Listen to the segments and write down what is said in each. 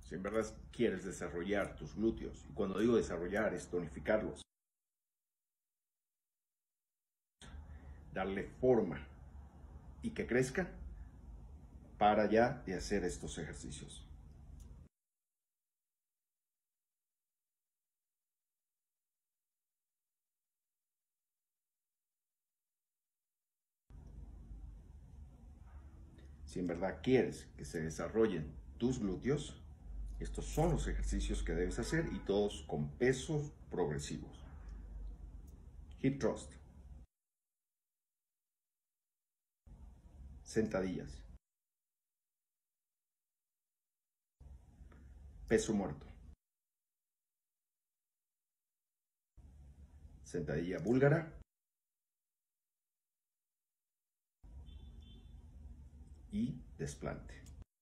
Si en verdad quieres desarrollar tus glúteos, y cuando digo desarrollar es tonificarlos, darle forma y que crezcan, para ya de hacer estos ejercicios. Si en verdad quieres que se desarrollen tus glúteos, estos son los ejercicios que debes hacer y todos con pesos progresivos. Hip thrust, sentadillas, peso muerto, sentadilla búlgara y desplante.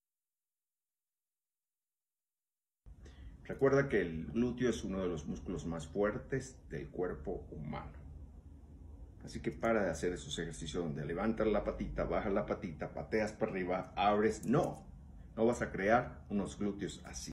Recuerda que el glúteo es uno de los músculos más fuertes del cuerpo humano. Así que para de hacer esos ejercicios donde levantas la patita, bajas la patita, pateas para arriba, abres. No vas a crear unos glúteos así.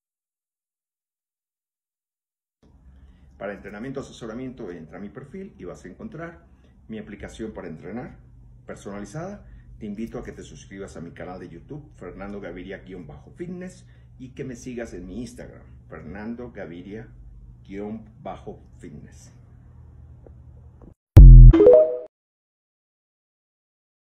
Para entrenamiento, asesoramiento, entra a mi perfil y vas a encontrar mi aplicación para entrenar personalizada. Te invito a que te suscribas a mi canal de YouTube, Fernando Gaviria-Fitness, y que me sigas en mi Instagram, Fernando Gaviria-Fitness.